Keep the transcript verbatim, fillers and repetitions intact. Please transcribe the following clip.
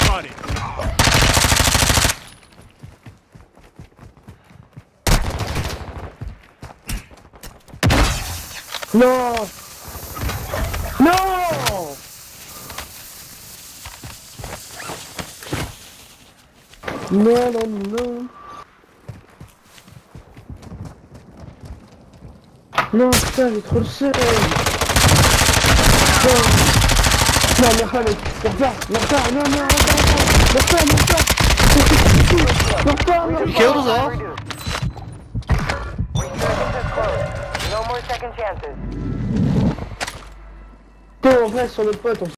money. Non. Non. Non, non, non. Non, putain, j'ai trop le seum. Non, non, meurs pas, mec. Meurs pas, meurs pas, non, non, meurs pas, meurs pas. Meurs pas, meurs pas. Kills off. No more second chances. T'es en vrai sur le pote, on